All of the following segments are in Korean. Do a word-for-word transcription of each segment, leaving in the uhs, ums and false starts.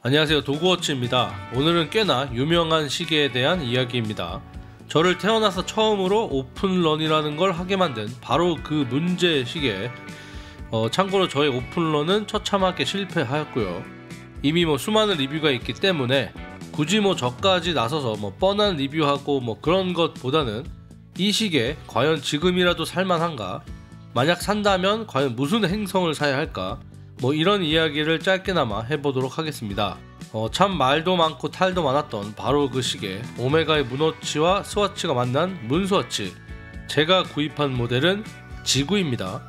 안녕하세요, 도그워치입니다. 오늘은 꽤나 유명한 시계에 대한 이야기입니다. 저를 태어나서 처음으로 오픈런이라는 걸 하게 만든 바로 그 문제 시계. 어, 참고로 저의 오픈런은 처참하게 실패하였고요. 이미 뭐 수많은 리뷰가 있기 때문에 굳이 뭐 저까지 나서서 뭐 뻔한 리뷰하고 뭐 그런 것보다는 이 시계 과연 지금이라도 살만한가, 만약 산다면 과연 무슨 행성을 사야 할까, 뭐 이런 이야기를 짧게나마 해보도록 하겠습니다. 어, 참 말도 많고 탈도 많았던 바로 그 시계, 오메가의 문워치와 스와치가 만난 문스와치. 제가 구입한 모델은 지구입니다.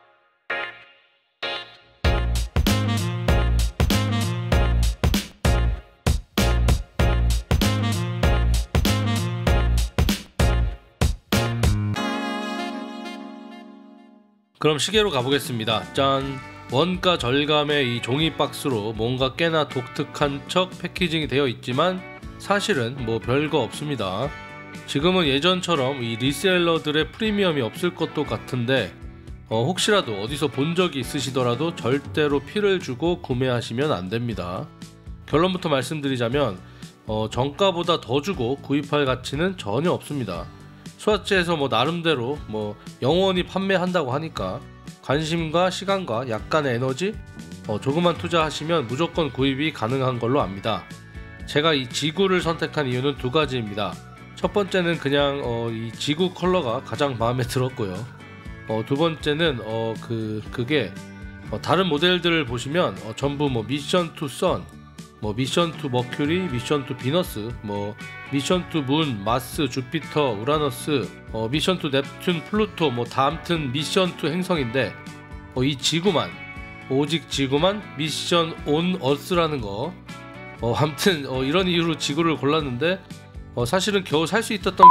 그럼 시계로 가보겠습니다. 짠! 원가 절감의 이 종이 박스로 뭔가 꽤나 독특한 척 패키징이 되어 있지만 사실은 뭐 별거 없습니다. 지금은 예전처럼 이 리셀러들의 프리미엄이 없을 것도 같은데 어, 혹시라도 어디서 본 적이 있으시더라도 절대로 피를 주고 구매하시면 안됩니다. 결론부터 말씀드리자면 어, 정가보다 더 주고 구입할 가치는 전혀 없습니다. 스와치에서 뭐 나름대로 뭐 영원히 판매한다고 하니까 관심과 시간과 약간의 에너지, 어, 조금만 투자하시면 무조건 구입이 가능한 걸로 압니다. 제가 이 지구를 선택한 이유는 두 가지입니다. 첫 번째는 그냥 어, 이 지구 컬러가 가장 마음에 들었고요. 어, 두 번째는 어, 그, 그게 어, 다른 모델들을 보시면 어, 전부 뭐 미션 투 선, 뭐 미션 투 머큐리, 미션 투 비너스, 뭐 미션 투 문, 마스, 주피터, 우라너스, 어, 미션 투 넵튠, 플루토, 뭐 다 암튼 미션 투 행성인데 어, 이 지구만, 오직 지구만 미션 온 어스라는 거. 어, 암튼 어, 이런 이유로 지구를 골랐는데 어, 사실은 겨우 살 수 있었던 게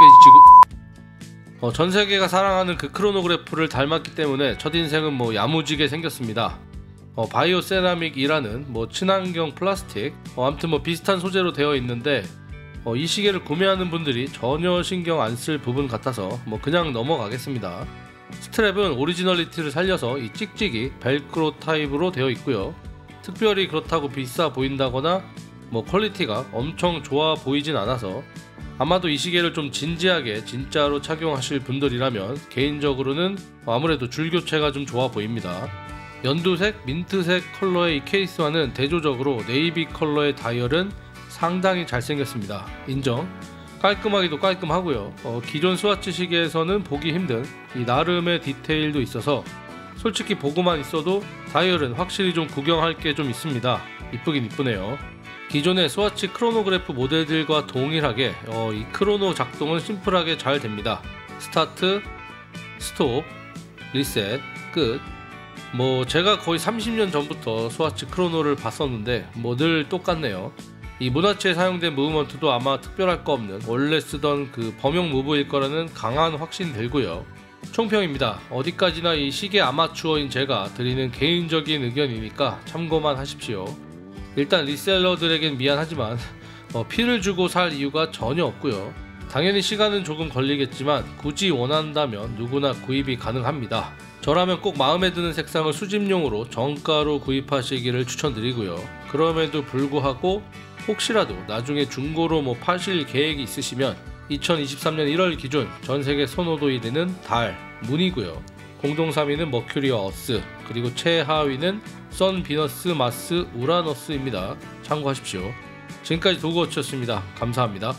지구. 어, 전 세계가 사랑하는 그 크로노그래프를 닮았기 때문에 첫인생은 뭐 야무지게 생겼습니다. 어, 바이오 세라믹이라는 뭐 친환경 플라스틱, 어, 아무튼 뭐 비슷한 소재로 되어 있는데 어, 이 시계를 구매하는 분들이 전혀 신경 안 쓸 부분 같아서 뭐 그냥 넘어가겠습니다. 스트랩은 오리지널리티를 살려서 이 찍찍이 벨크로 타입으로 되어 있고요. 특별히 그렇다고 비싸 보인다거나 뭐 퀄리티가 엄청 좋아 보이진 않아서 아마도 이 시계를 좀 진지하게 진짜로 착용하실 분들이라면 개인적으로는 아무래도 줄교체가 좀 좋아 보입니다. 연두색, 민트색 컬러의 이 케이스와는 대조적으로 네이비 컬러의 다이얼은 상당히 잘생겼습니다. 인정. 깔끔하기도 깔끔하고요. 어, 기존 스와치 시계에서는 보기 힘든 이 나름의 디테일도 있어서 솔직히 보고만 있어도 다이얼은 확실히 좀 구경할 게 좀 있습니다. 이쁘긴 이쁘네요. 기존의 스와치 크로노그래프 모델들과 동일하게 어, 이 크로노 작동은 심플하게 잘 됩니다. 스타트, 스톱, 리셋, 끝. 뭐 제가 거의 삼십 년 전부터 스와치 크로노를 봤었는데 뭐 늘 똑같네요. 이 문화치에 사용된 무브먼트도 아마 특별할 거 없는 원래 쓰던 그 범용 무브일 거라는 강한 확신이 들고요. 총평입니다. 어디까지나 이 시계 아마추어인 제가 드리는 개인적인 의견이니까 참고만 하십시오. 일단 리셀러들에겐 미안하지만 어, 피를 주고 살 이유가 전혀 없고요. 당연히 시간은 조금 걸리겠지만 굳이 원한다면 누구나 구입이 가능합니다. 저라면 꼭 마음에 드는 색상을 수집용으로 정가로 구입하시기를 추천드리고요. 그럼에도 불구하고 혹시라도 나중에 중고로 뭐 파실 계획이 있으시면 이천이십삼 년 일월 기준 전세계 선호도 일 위는 달, 문이고요. 공동 삼 위는 머큐리와 어스, 그리고 최하위는 선, 비너스, 마스, 우라너스입니다. 참고하십시오. 지금까지 도그워치였습니다. 감사합니다.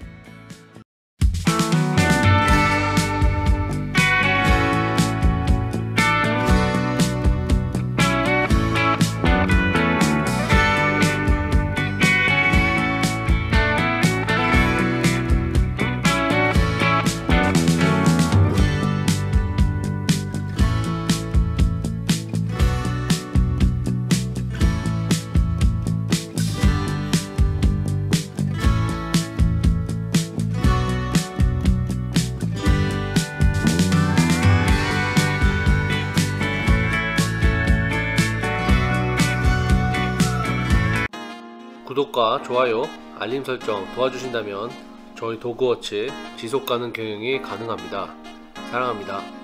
구독과 좋아요, 알림 설정 도와주신다면 저희 도그워치 지속가능 경영이 가능합니다. 사랑합니다.